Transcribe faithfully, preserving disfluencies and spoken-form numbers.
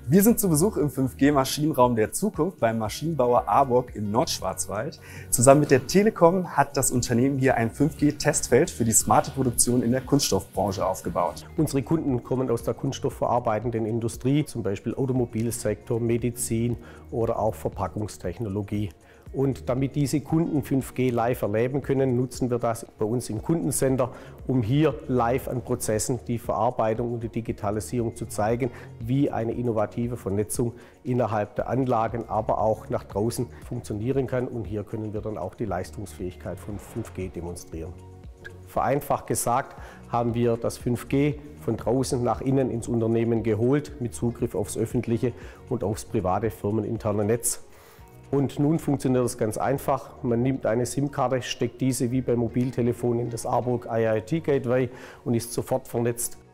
Wir sind zu Besuch im fünf G Maschinenraum der Zukunft beim Maschinenbauer ABOC im Nordschwarzwald. Zusammen mit der Telekom hat das Unternehmen hier ein fünf G Testfeld für die smarte Produktion in der Kunststoffbranche aufgebaut. Unsere Kunden kommen aus der kunststoffverarbeitenden Industrie, zum Beispiel Automobilsektor, Medizin oder auch Verpackungstechnologie. Und damit diese Kunden fünf G live erleben können, nutzen wir das bei uns im Kundencenter, um hier live an Prozessen die Verarbeitung und die Digitalisierung zu zeigen, wie eine innovative Vernetzung innerhalb der Anlagen, aber auch nach draußen funktionieren kann. Und hier können wir dann auch die Leistungsfähigkeit von fünf G demonstrieren. Vereinfacht gesagt haben wir das fünf G von draußen nach innen ins Unternehmen geholt, mit Zugriff aufs öffentliche und aufs private firmeninterne Netz. Und nun funktioniert das ganz einfach. Man nimmt eine SIM-Karte, steckt diese wie beim Mobiltelefon in das ABOC I I T Gateway und ist sofort vernetzt